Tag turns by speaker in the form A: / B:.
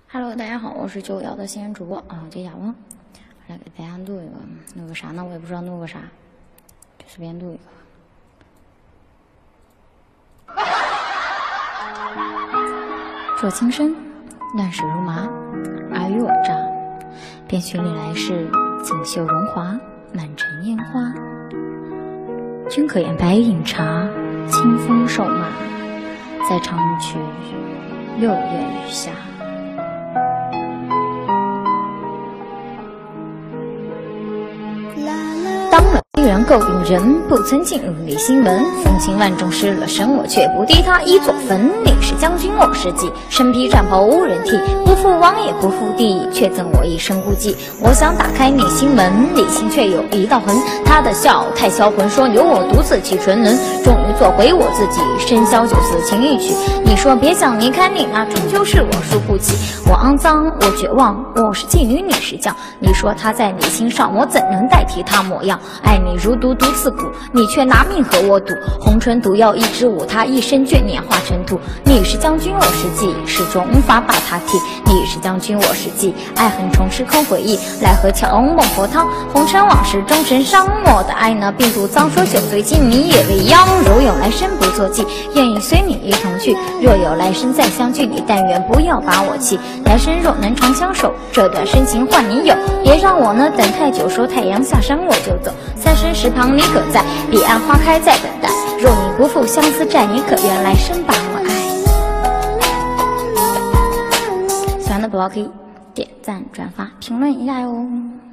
A: Hello， 大家好，我是911的新人主播啊，这家伙来给大家录个啥呢？我也不知道录个啥，就随便录一个。若情深，乱世如麻，尔虞我诈，便寻历来世，锦绣荣华，满城烟花。君可饮白饮茶，清风瘦马，再唱一曲6月雨下。当了一人诟病人，不曾进入你心门。风情万种失了神，我却不敌他一座坟。你是将军，我是妓，身披战袍无人替，不负王也不负帝，却赠我一身孤寂。我想打开你心门，里心却有一道痕。他的笑太销魂，说留我独自弃纯人，终于做回我自己，深宵酒肆情一曲。你说别想离开你，那终究是我输不起。我肮脏，我绝望，我是妓女，你是将。你说他在你心上，我怎能代替他模样？爱你如毒毒刺骨，你却拿命和我赌。红唇毒药一支舞，他一生眷念化成土。你是将军，我是妓，始终无法把他替。你是将军，我是妓，爱恨重时空回忆，奈何桥孟婆汤，红尘往事终成伤。我的爱呢并不脏，说酒醉金迷也未央。若有来生不做妓，愿意随你一同去。若有来生再相聚，你但愿不要把我弃。来生若能长相守，这段深情换你有。别让我呢等太久，说太阳下山我就走。三生石旁你可在，彼岸花开在等待。若你不负相思债，你可愿来生把我爱？喜欢的宝宝可以点赞、转发、评论一下哟。